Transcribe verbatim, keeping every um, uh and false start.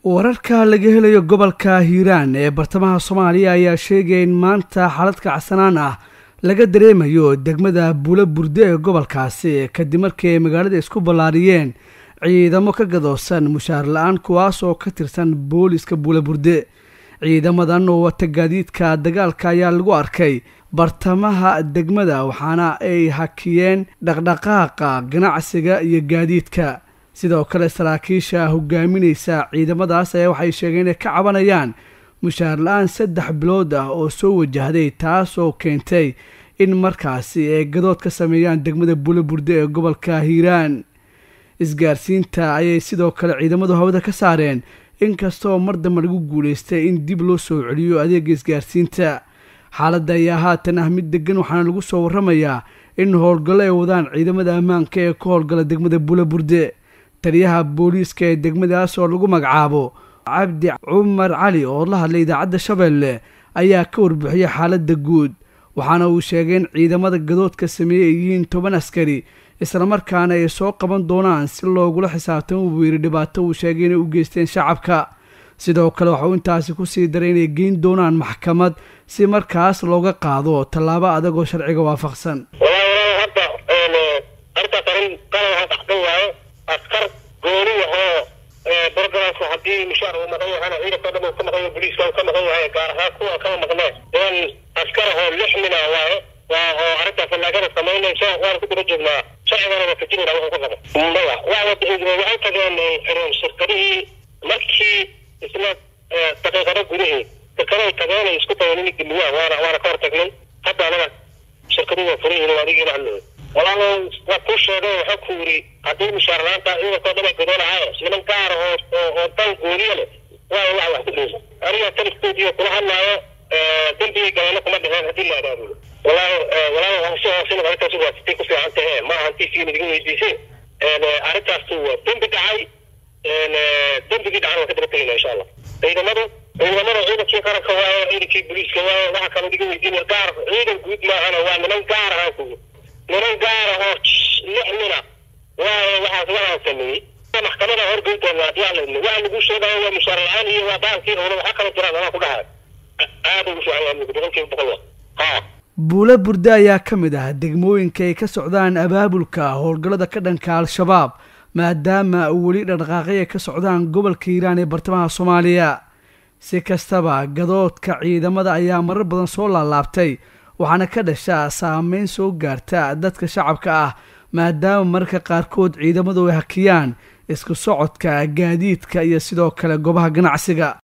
wararka laga helayo gobolka Hiiraan ee bartamaha Soomaaliya ayaa sheegay in maanta xaalad kacsanaan ah laga dareemayo degmada Buulaburde ee gobolkaasi kadib markii magaalada isku ballaariyeen ciidamo ka gadoosan mushaar la'aan kuwaas oo ka tirsan booliska Buulaburde. ciidamadan oo wata gaadiidka dagaalka ayaa lagu arkay bartamaha degmada waxaana ay hakiyeen dhaqdhaqaaqa ganacsiga iyo gaadiidka. sidoo kale saraakiisha hogaaminaysa ciidamadaas ayaa waxay sheegeen inay ka cabanayaan mushaar la'aan saddex bilood ah oo soo wajahday taas oo keentay in markaasi ay gadood ka sameeyaan degmada Buulaburde ee gobolka Hiiraan. isgaarsiinta ayay sidoo kale ciidamadu hawada ka saareen inkastoo mar dambe lagu guuleystay in dib loo soo celiyo adeega isgaarsiinta. xaaladda ayaa haatan ah mid degan waxaana lagu soo warramayaa in howlgallo ay wadaan ciidamada ammaanka ee ka howlgala degmada Buulaburde. taliyaha booliiska ee degmadaas oo lagu magacaabo Cabdi Cumar Cali oo la hadlay idaacadda Shabeelle ayaa ka warbixiyay xaaladda guud waxaana uu sheegay in ciidamada gadoodka sameeyay yihiin toban askari isla markaana ay soo qaban doonaan si loogula xisaabtamo wiiri dhibaato uu sheegay inay u geysteen shacabka. sidoo kale waxa uu intaasi ku sii daray inay geyn doonaan maxkamad si markaas looga qaado tallaabo adag oo sharciga waafaqsan. haddii mushaar uu maqan yahay ciidanka dhan uu ka maqan yahay booliiska uu ka maqan yahay gaar ahaan kuwa kama maqneen in askar oo lix nin ah waaye waa oo arrintaas laagana samaynaysa waan ku daba joognaa sharcigana waa ka jirina wuxuu ka qabo maya waa waxay tageen xireen shirkadihii markii isla daqiiqado gudihii shirkadahay tageen ay isku dayeen inay geliyaan waana waana ka hortagnay hadda anaga shirkadihii waa furan yihiin adigii hadlay walaalo waa ku sheegay waxa ku yiri haddii mushaar la'aanta ciidanka dhan ay gadoonahay siman gaar oo oo dan gooniye leh waa wax wax ku dhigay ariga talifkoodii kula hadlaayo dambiga galana kuma dhigeen haddii la aadaabo walaahi walaahi waxa soo hoosina arrintaas waa si ku fiican tahay ma hanti si idin weydiisay ee arrintaas waa dambi dhacay ee dambiga dhacay waa ka daba tagayna insha Allah ciidamadu ciidamada ciidankii qaranka waa ciidankii booliiska waa waxa kale diga weydiin gaar ciidan guud ma ana waa niman gaar ah ku niman gaar ah lix nina waa waxa waxa sameeyay maxkamada horgeynta waa diyaarleyna waa lagu sheegay waa mushaar la'aan iyo waa baankii oo waxa kala jiraan waa ku dhahay aad ugu fiican boqolkiiba boqol ha. Buulaburde ayaa ka mid ah degmooyinka ay ka socdaan abaabulka howlgallada ka dhanka al-shabaab maadaama weli dhaqdhaqaaqyo ka socdaan gobolka Hiiraan ee bartamaha Soomaaliya. si kastaba gadoodka ciidamada ayaa marar badan soo laalaabtay waxaana ka dhasha saameyn soo gaarta dadka shacabka ah maadaama marka qaarkood ciidamadu ay hakiyaan isku socodka gaadiidka iyo sidoo kale goobaha ganacsiga.